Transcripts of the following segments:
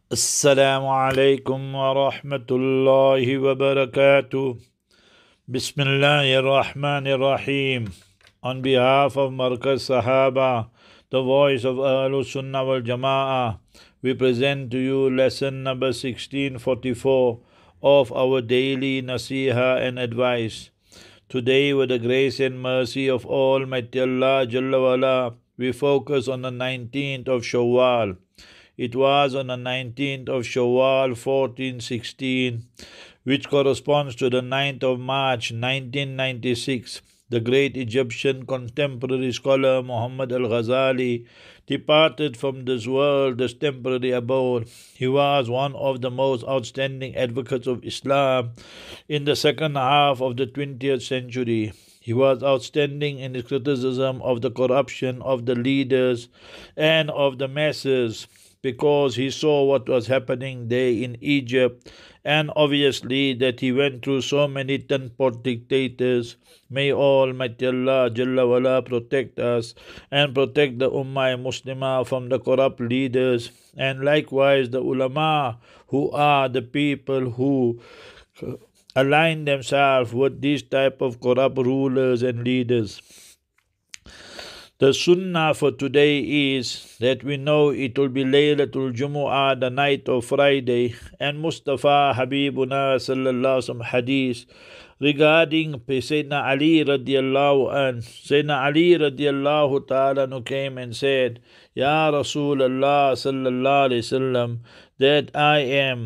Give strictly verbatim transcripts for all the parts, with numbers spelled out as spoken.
Assalamu alaikum wa rahmatullahi wa barakatuh. Bismillahir Rahmanir Rahim. On behalf of Markaz Sahaba, the voice of Ahlus Sunnah wal Jama'ah, we present to you lesson number sixteen forty-four of our daily Naseehah and advice. Today, with the grace and mercy of Almighty Allah Jalla wa'ala, we focus on the nineteenth of SHAWWAL. It was on the nineteenth of SHAWWAL fourteen sixteen, which corresponds to the ninth of March nineteen ninety-six. The great Egyptian contemporary scholar Muhammad al-Ghazali departed from this world, this temporary abode. He was one of the most outstanding advocates of Islam in the second half of the twentieth century. He was outstanding in his criticism of the corruption of the leaders and of the masses, because he saw what was happening there in Egypt, and obviously that he went through so many ten-pot dictators. May Almighty Allah Jalla wa'ala protect us and protect the Ummah Muslimah from the corrupt leaders, and likewise the ulama, who are the people who align themselves with these type of corrupt rulers and leaders. The sunnah for today is that we know it will be Laylatul Jumu'ah, the night of Friday, and Mustafa Habibuna sallallahu alaihi wasallam hadith regarding Sayyidina Ali radiallahu an. Sayyidina Ali radiallahu ta'ala who came and said, Ya Rasulullah sallallahu alaihi wasallam, that I am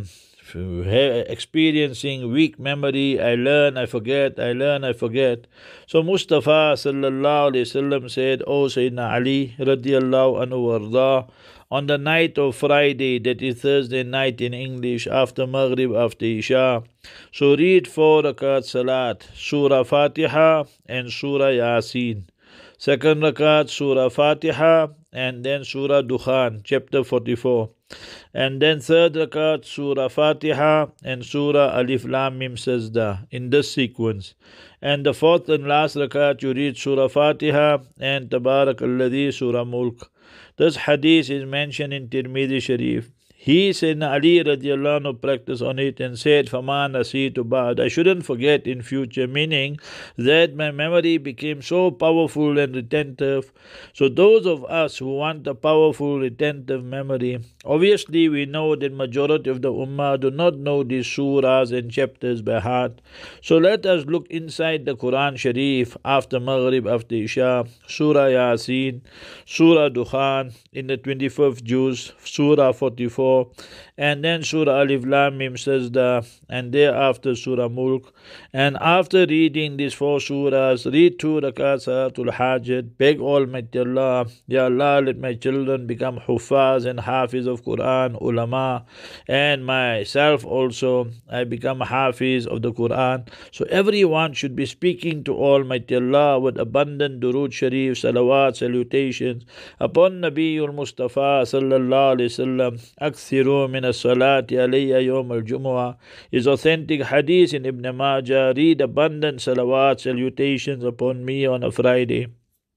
experiencing weak memory. I learn, I forget, I learn, I forget. So Mustafa sallallahu alayhi wasallam said, O Sayyidina Ali radiallahu anhu warda, on the night of Friday, that is Thursday night in English, after Maghrib, after Isha, so read four rakat salat, Surah Fatiha and Surah Yasin. Second rakat, Surah Fatiha, and then Surah Dukhan, chapter forty-four. And then third rakat, Surah Fatiha and Surah Alif Lam Mim Sajda, in this sequence. And the fourth and last rakat, you read Surah Fatiha and Tabarak Alladhi, Surah Mulk. This hadith is mentioned in Tirmidhi Sharif. He said, Ali radiallahu anhu practiced on it and said, Faman nasitu ba'd, I shouldn't forget in future, meaning that my memory became so powerful and retentive. So those of us who want a powerful retentive memory, obviously we know that majority of the ummah do not know these surahs and chapters by heart. So let us look inside the Quran Sharif after Maghrib, after Isha, Surah Yasin, Surah Dukhan, in the twenty-fifth juz, Surah forty-four, and then Surah Alif Lam Mim Sajda, and thereafter Surah Mulk. And after reading these four surahs, read two rakat Salatul Hajat, beg Almighty Allah, Ya Allah, let my children become Huffaz and Hafiz of Quran, ulama, and myself also, I become Hafiz of the Quran. So everyone should be speaking to Almighty Allah with abundant Durood Sharif, Salawat, salutations upon Nabiul Mustafa sallallahu alayhi wasallam. Akthiru min as-salati alayya yawm al-jumu'ah is authentic hadith in Ibn Majah. Read abundant salawat, salutations upon me on a Friday.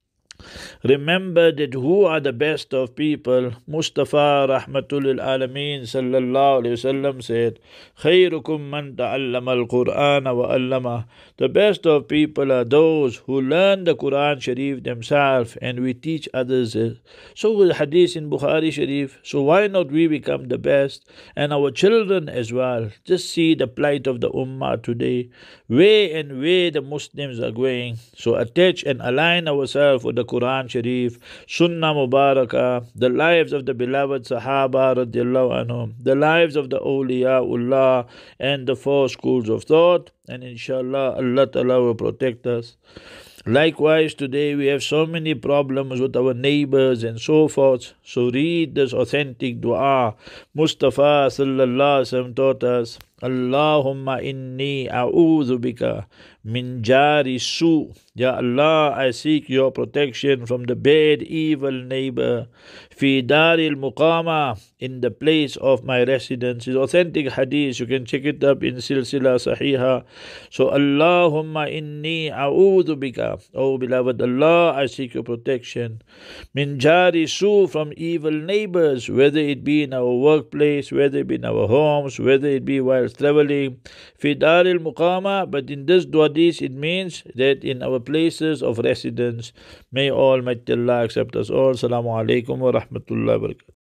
Remember that who are the best of people? Mustafa Rahmatul Alameen sallallahu alayhi wasallam said, Khayrukum man ta'allama al-Qur'an wa allama. The best of people are those who learn the Quran Sharif themselves and we teach others. So with hadith in Bukhari Sharif, so why not we become the best and our children as well? Just see the plight of the ummah today, where and where the Muslims are going. So attach and align ourselves with the Quran Sharif, Sunnah Mubarakah, the lives of the beloved Sahaba radiallahu anhum, the lives of the Awliyaullah, and the four schools of thought, and inshallah Allah Ta'ala will protect us. Likewise, today we have so many problems with our neighbors and so forth. So read this authentic dua. Mustafa sallallahu alaihi wasallam taught us, Allahumma inni a'udhu bika min jari su. Ya Allah, I seek your protection from the bad, evil neighbor. Fi daril muqama, in the place of my residence. It's authentic hadith. You can check it up in Silsila Sahiha. So Allahumma inni a'udhu bika. Oh beloved Allah, I seek your protection. Min jari su, from evil neighbors, whether it be in our workplace, whether it be in our homes, whether it be while traveling. Fi daril muqama, but in this du'adis it means that in our places of residence. May Almighty Allah accept us all. Assalamu alaikum wa rahmatullahi wa barakatuh.